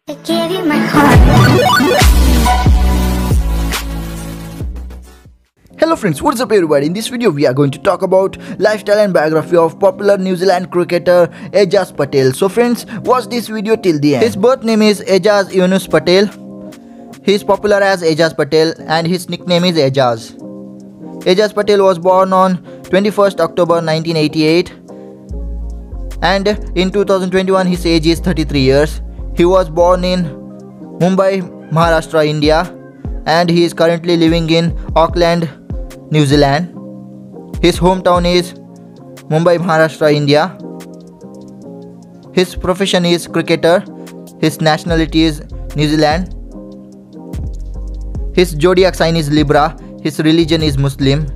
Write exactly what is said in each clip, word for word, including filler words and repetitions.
I gave you my heart. Hello friends, what's up everybody? In this video we are going to talk about lifestyle and biography of popular New Zealand cricketer Ajaz Patel. So friends, watch this video till the end. His birth name is Ajaz Yunus Patel. He is popular as Ajaz Patel and his nickname is Ajaz. Ajaz Patel was born on twenty-first October nineteen eighty-eight and in two thousand twenty-one his age is thirty-three years. He was born in Mumbai, Maharashtra, India, and he is currently living in Auckland, New Zealand. His hometown is Mumbai, Maharashtra, India. His profession is cricketer. His nationality is New Zealand. His zodiac sign is Libra. His religion is Muslim.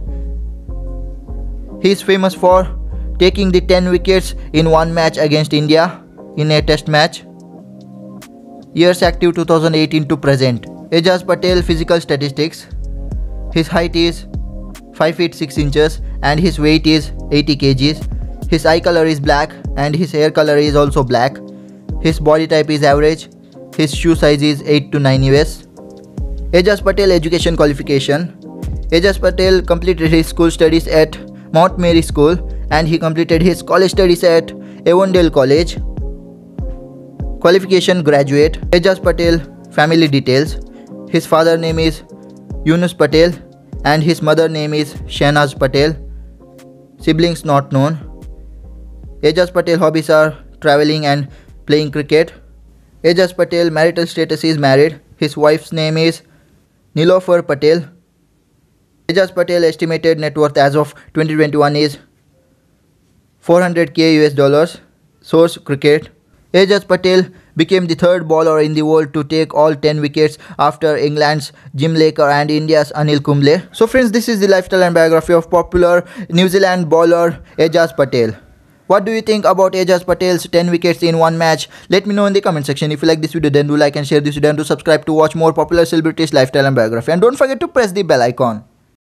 He is famous for taking the ten wickets in one match against India in a test match. Years active two thousand eighteen to present. Ajaz Patel physical statistics. His height is five feet six inches and his weight is eighty kilograms. His eye color is black and his hair color is also black. His body type is average. His shoe size is eight to nine U S. Ajaz Patel education qualification. Ajaz Patel completed his school studies at Mount Mary School and he completed his college studies at Avondale College. Qualification graduate. Ajaz Patel family details. His father name is Yunus Patel and his mother name is Shehnaz Patel. Siblings not known. Ajaz Patel hobbies are traveling and playing cricket. Ajaz Patel marital status is married. His wife's name is Nilofer Patel. Ajaz Patel estimated net worth as of twenty twenty-one is four hundred K U S dollars. Source cricket. Ajaz Patel became the third bowler in the world to take all ten wickets after England's Jim Laker and India's Anil Kumble. So friends, this is the lifestyle and biography of popular New Zealand bowler Ajaz Patel. What do you think about Ajaz Patel's ten wickets in one match? Let me know in the comment section. If you like this video, then do like and share this video and do subscribe to watch more popular celebrities lifestyle and biography. And don't forget to press the bell icon.